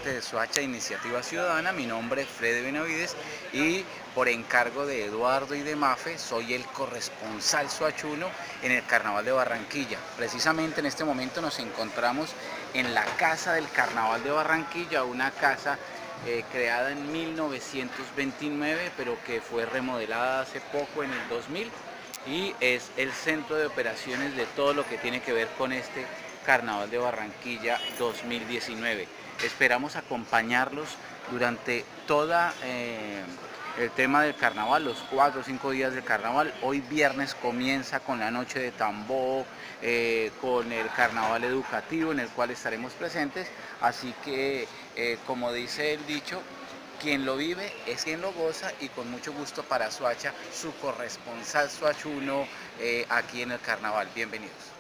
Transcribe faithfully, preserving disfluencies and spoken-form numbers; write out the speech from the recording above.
parte de Soacha Iniciativa Ciudadana. Mi nombre es Freddy Benavides y por encargo de Eduardo y de Mafe soy el corresponsal soachuno en el Carnaval de Barranquilla. Precisamente en este momento nos encontramos en la Casa del Carnaval de Barranquilla, una casa eh, creada en mil novecientos veintinueve, pero que fue remodelada hace poco en el dos mil, y es el centro de operaciones de todo lo que tiene que ver con este Carnaval de Barranquilla dos mil diecinueve. Esperamos acompañarlos durante toda eh, el tema del carnaval, los cuatro o cinco días del carnaval. Hoy viernes comienza con la noche de tambor, eh, con el carnaval educativo en el cual estaremos presentes, así que eh, como dice el dicho, quien lo vive es quien lo goza, y con mucho gusto para Soacha, su corresponsal soachuno eh, aquí en el carnaval. Bienvenidos.